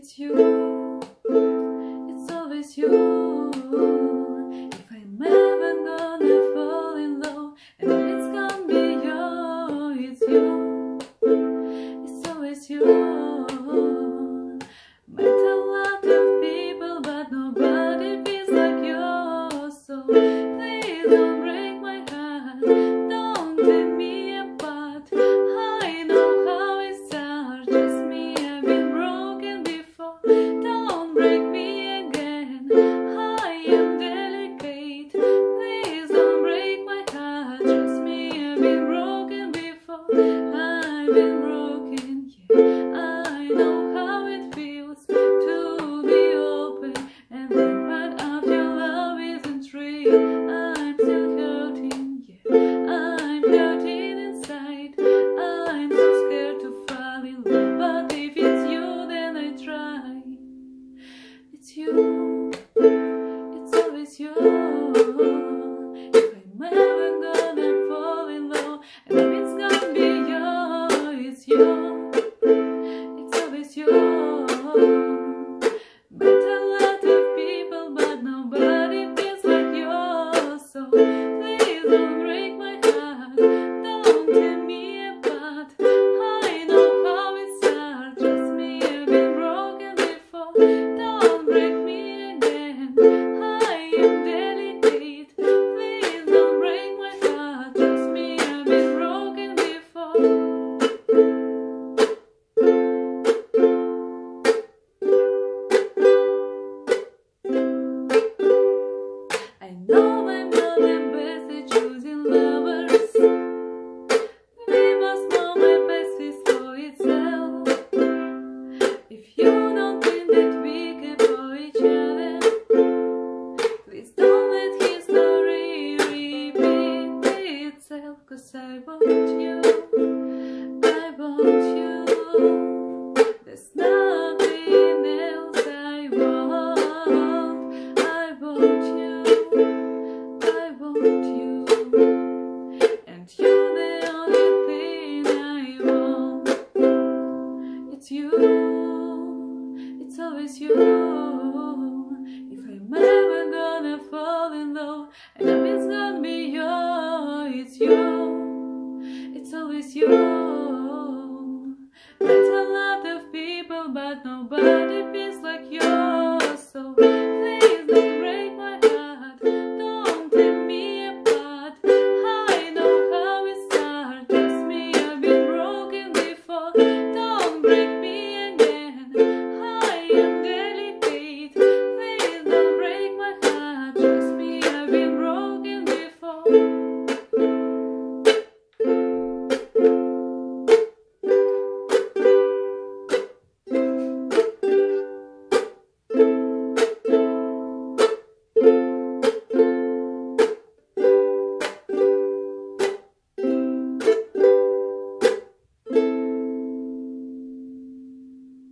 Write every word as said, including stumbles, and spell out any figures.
It's you, it's always you. If I'm ever gonna fall in love, and it's gonna be you, it's you, it's always you. Met a lot of people, but nobody feels like you. So please don't break my heart, don't tear me apart. I know how it starts, just me, I've been broken before. Don't break me again, I am delicate. Please don't break my heart, trust me, I've been broken before. I've been broken, yeah, I know how it feels to be open and think part of your love isn't real. I'm still hurting, yeah, I'm hurting inside. I'm so scared to fall in love, but if it's you, then I try. It's you, it's always you. If I'm ever gonna fall in love, and if it's gonna be you, it's you, it's always you. Met a lot of people, but nobody feels like you. So please don't break my heart, don't tear me apart. I know how it starts, trust me, I've been broken before. Don't break me again, I am delicate. Please don't break my heart, trust me, I've been broken before. I know I'm not the best at choosing lovers. We must know my best is for itself. If you don't think that we care for each other, please don't let history repeat itself. 'Cause I want you, I want you.